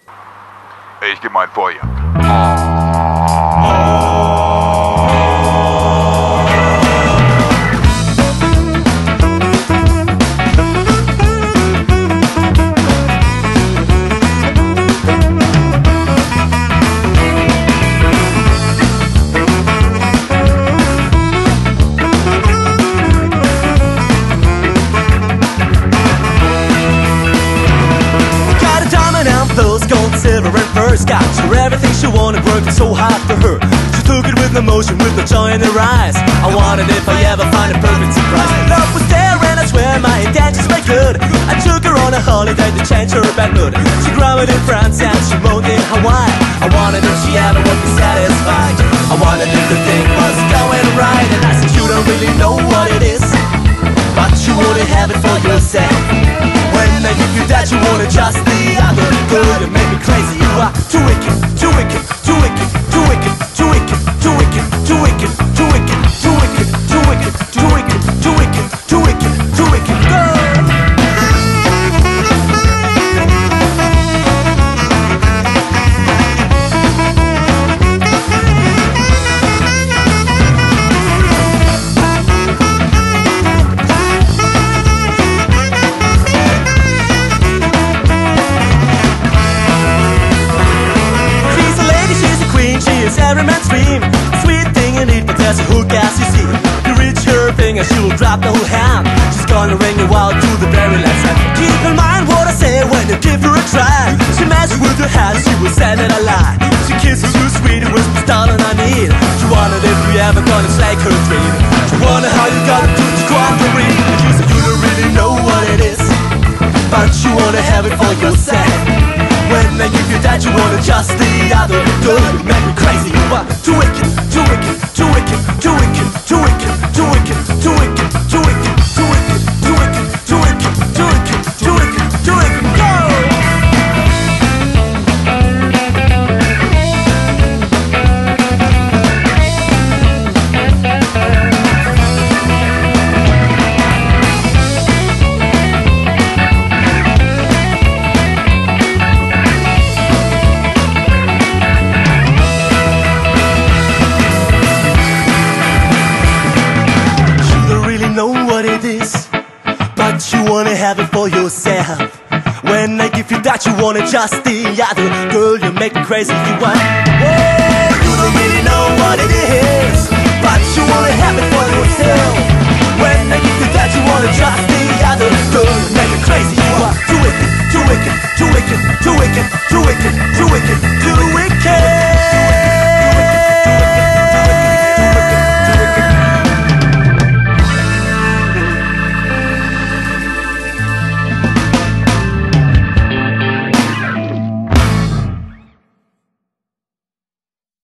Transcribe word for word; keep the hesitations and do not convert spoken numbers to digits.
Ich gemeint vor ihr. Silver and furs, got her everything she wanted, working so hard for her. She took it with emotion, with the joy in her eyes. I wanted if I ever find a perfect surprise. Love was there and I swear my intentions were good. I took her on a holiday to change her bad mood. She grew in France and she moved in Hawaii. I wanted if she ever would be satisfied. I wanted if the thing was going right. And I said you don't really know what it is, but you wanna have it for yourself. When I give you that, you wanna just the other girl. You make me crazy, you are too wicked, too wicked, too wicked, too wicked, too wicked, too wicked, too wicked, too wicked, too wicked, too wicked, too wicked, too wicked, too wicked, too wicked, girl. Every man's dream, sweet thing indeed, but there's a hook as you see. You reach her finger, she will drop the whole hand. She's gonna ring you out to the very last hand. Keep in mind what I say when you give her a try. She messes with your hands, she will say that I lie. She kisses you sweet and whispers, darling, I need. She wondered if you ever gonna take her dream. She wonder how you gotta do to conquer it. And you said you don't really know what it is, but you wanna have it for yourself. When I give you that, you wanna just the other girl. You make me crazy, you are too wicked, too wicked, too wicked, too wicked, too wicked, too wicked, too wicked, too wicked, too wicked, too wicked, too wicked, too wicked, too wicked, too wicked, go! But you wanna have it for yourself. When I give you that, you wanna just the other girl. You make me crazy, you want. Oh, you don't really know what it is, but you wanna have it for yourself. When I give you that, you wanna just the other girl. You make me crazy, you are too wicked, too wicked, too wicked, too wicked, too wicked, too wicked, too wicked.